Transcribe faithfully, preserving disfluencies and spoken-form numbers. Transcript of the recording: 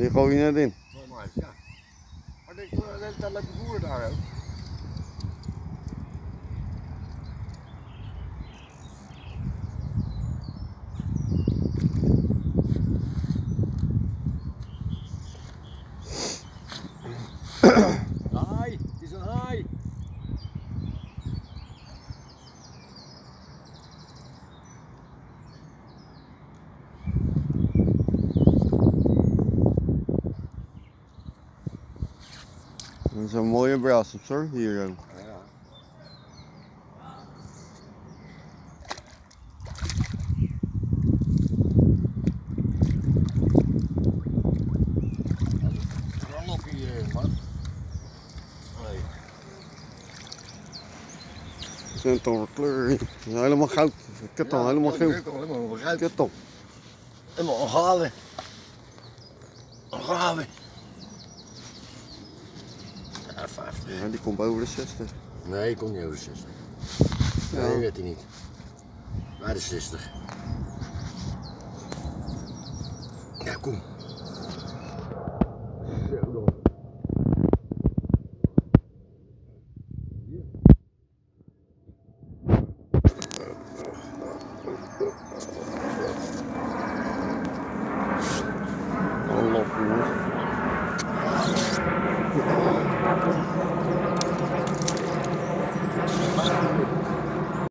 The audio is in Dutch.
Die gooi je net in. Normaal, ja. Maar ik doe de hele tijd lekker voeren daar ook. Haai, het is een haai. Dat is een mooie brasseps hoor, hier. Ja. Een loppie hier, man. Nee. Ze zijn toch kleur. Het is helemaal goud. Ik heb dan helemaal geel. Ik heb helemaal Ik heb toch. helemaal een gave. Een gave. Ja, vijftig. Ja, die komt boven de zestig. Nee, ik kom niet over de zestig. Ja. Nee, weet hij niet. Bij de zestig. Ja, kom.